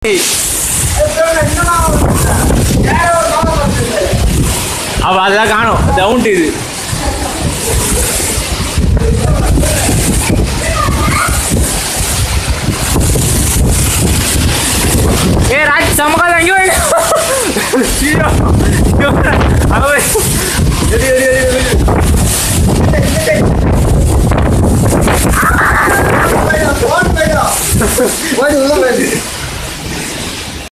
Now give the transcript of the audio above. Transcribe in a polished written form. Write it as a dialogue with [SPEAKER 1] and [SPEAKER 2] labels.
[SPEAKER 1] அப்ப அதெல்லாம் காணும் டவுன் இது ஏ ராஜ் சமகால அங்கே சீரோ அங்கே